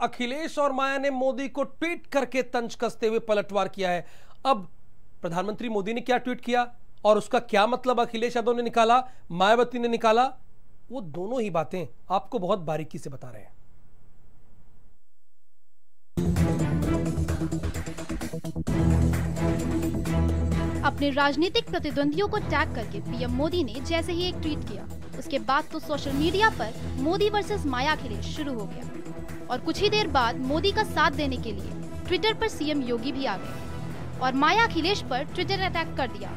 अखिलेश और माया ने मोदी को ट्वीट करके तंज कसते हुए पलटवार किया है। अब प्रधानमंत्री मोदी ने क्या ट्वीट किया और उसका क्या मतलब अखिलेश यादव ने निकाला, मायावती ने निकाला, वो दोनों ही बातें आपको बहुत बारीकी से बता रहे हैं। अपने राजनीतिक प्रतिद्वंदियों को टैग करके पीएम मोदी ने जैसे ही एक ट्वीट किया, उसके बाद तो सोशल मीडिया पर मोदी वर्सेस माया अखिलेश शुरू हो गया और कुछ ही देर बाद मोदी का साथ देने के लिए ट्विटर पर सीएम योगी भी आ गए और माया अखिलेश पर ट्विटर अटैक कर दिया।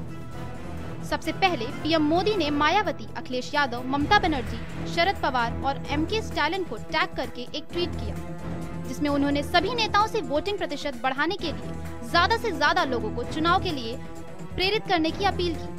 सबसे पहले पीएम मोदी ने मायावती, अखिलेश यादव, ममता बनर्जी, शरद पवार और एमके स्टालिन को टैग करके एक ट्वीट किया, जिसमें उन्होंने सभी नेताओं से वोटिंग प्रतिशत बढ़ाने के लिए ज्यादा से ज्यादा लोगों को चुनाव के लिए प्रेरित करने की अपील की।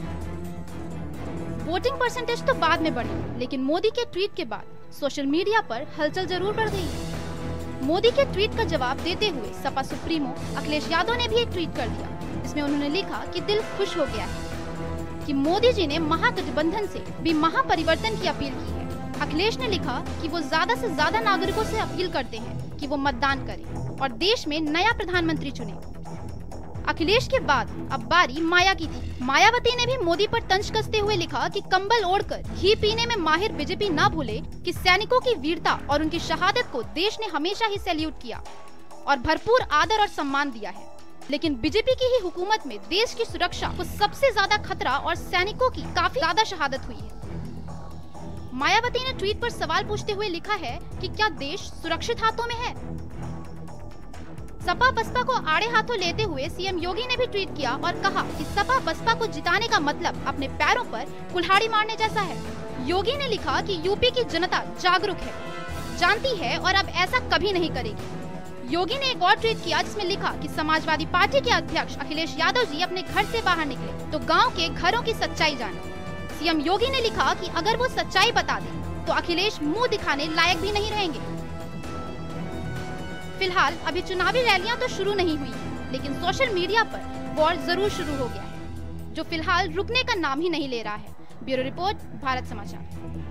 वोटिंग परसेंटेज तो बाद में बढ़ी, लेकिन मोदी के ट्वीट के बाद सोशल मीडिया पर हलचल जरूर बढ़ गई। मोदी के ट्वीट का जवाब देते हुए सपा सुप्रीमो अखिलेश यादव ने भी एक ट्वीट कर दिया, जिसमें उन्होंने लिखा कि दिल खुश हो गया है कि मोदी जी ने महागठबंधन से भी महापरिवर्तन की अपील की है। अखिलेश ने लिखा कि वो ज्यादा से ज्यादा नागरिकों से अपील करते हैं कि वो मतदान करें और देश में नया प्रधानमंत्री चुने। अखिलेश के बाद अब बारी माया की थी। मायावती ने भी मोदी पर तंज कसते हुए लिखा कि कंबल ओढ़कर घी पीने में माहिर बीजेपी न भूले कि सैनिकों की वीरता और उनकी शहादत को देश ने हमेशा ही सैल्यूट किया और भरपूर आदर और सम्मान दिया है, लेकिन बीजेपी की ही हुकूमत में देश की सुरक्षा को सबसे ज्यादा खतरा और सैनिकों की काफी ज्यादा शहादत हुई है। मायावती ने ट्वीट पर सवाल पूछते हुए लिखा है कि क्या देश सुरक्षित हाथों में है। सपा बसपा को आड़े हाथों लेते हुए सीएम योगी ने भी ट्वीट किया और कहा कि सपा बसपा को जिताने का मतलब अपने पैरों पर कुल्हाड़ी मारने जैसा है। योगी ने लिखा कि यूपी की जनता जागरूक है, जानती है और अब ऐसा कभी नहीं करेगी। योगी ने एक और ट्वीट किया जिसमें लिखा कि समाजवादी पार्टी के अध्यक्ष अखिलेश यादव जी अपने घर से बाहर निकले तो गाँव के घरों की सच्चाई जाने। सीएम योगी ने लिखा कि अगर वो सच्चाई बता दे तो अखिलेश मुंह दिखाने लायक भी नहीं रहेंगे। फिलहाल अभी चुनावी रैलियां तो शुरू नहीं हुई, लेकिन सोशल मीडिया पर वॉर जरूर शुरू हो गया है, जो फिलहाल रुकने का नाम ही नहीं ले रहा है। ब्यूरो रिपोर्ट, भारत समाचार।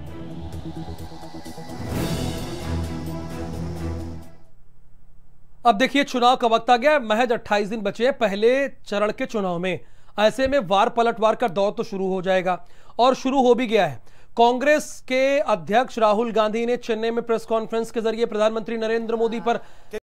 अब देखिए, चुनाव का वक्त आ गया, महज 28 दिन बचे हैं पहले चरण के चुनाव में। ऐसे में वार पलटवार का दौर तो शुरू हो जाएगा और शुरू हो भी गया है। कांग्रेस के अध्यक्ष राहुल गांधी ने चेन्नई में प्रेस कॉन्फ्रेंस के जरिए प्रधानमंत्री नरेंद्र मोदी पर